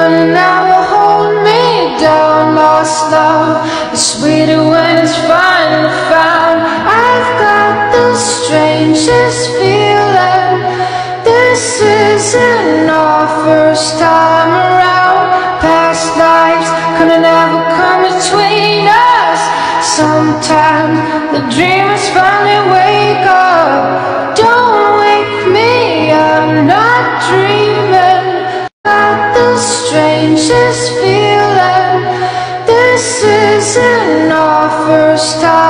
gonna never hold me down. Lost love is sweeter when it's finally found. I've got the strangest feeling. This isn't our first time around. Past lives couldn't ever come between us. Sometimes the dreamers finally wake up. Don't wake me, I'm not dreaming. Got the strangest feeling. This isn't our first time.